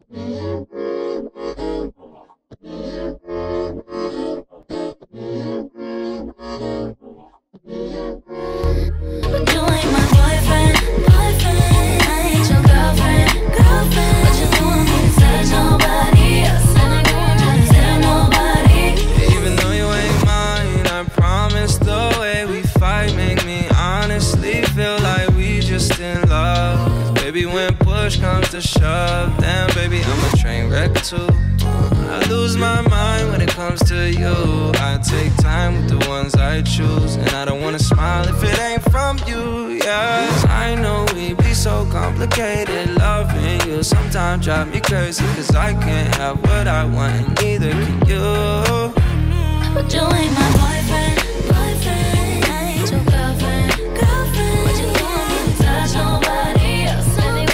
Comes to shove, damn baby, I'm a train wreck too. I lose my mind when it comes to you. I take time with the ones I choose, and I don't wanna smile if it ain't from you. Yes, I know we be so complicated. Loving you sometimes drive me crazy, cause I can't have what I want, and neither can you. But you ain't my boyfriend, boyfriend. I ain't your girlfriend, girlfriend. What you doing when you touch nobody else?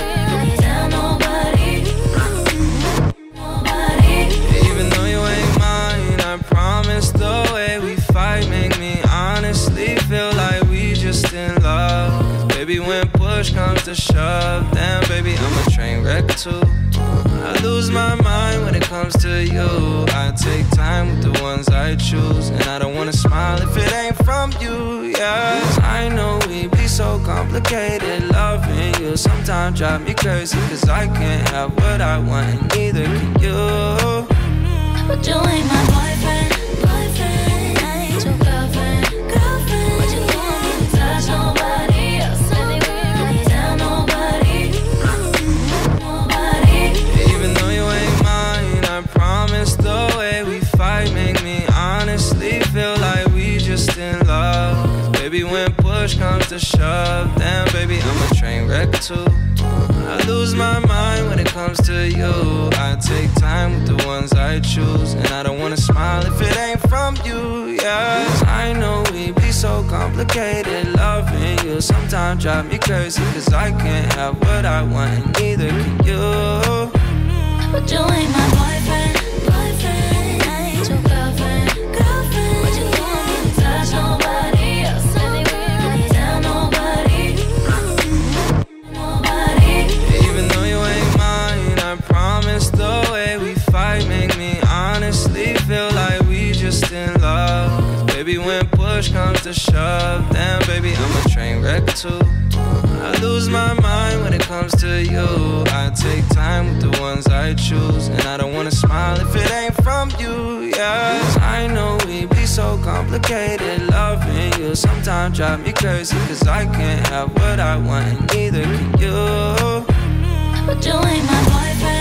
The way we fight make me honestly feel like we just in love. Baby, when push comes to shove, damn baby, I'm a train wreck too. I lose my mind when it comes to you. I take time with the ones I choose, and I don't wanna smile if it ain't from you. Yes, I know we be so complicated. Loving you sometimes drive me crazy, cause I can't have what I want, and neither can you. But you ain't my boyfriend, boyfriend. I ain't your girlfriend, girlfriend. What you doing when you touch nobody else? Baby, tell nobody, nobody. Even though you ain't mine, I promise the way we fight make me honestly feel like we just in love. Baby, when push comes to shove, damn baby, I'm a train wreck too. I lose my mind when it comes to you. I take time with the ones I choose, and I don't wanna smile if it ain't from you. Yes, I know we be so complicated. Loving you sometimes drive me crazy, cause I can't have what I want, and neither can you. But you ain't my boyfriend, boyfriend. I ain't your girlfriend, girlfriend. What you doing when you touch nobody else? Baby, tell nobody, nobody. Even though you ain't mine, I promise the way we fight make me honestly feel like we just in love. Baby, when push comes to shove, damn baby, I'm a train wreck too. I lose my mind when it comes to you. I take time with the ones I choose, and I don't wanna smile if it ain't from you. Yes, I know we be so complicated. Loving you sometimes drive me crazy, cause I can't have what I want, and neither can you. But you ain't my boyfriend.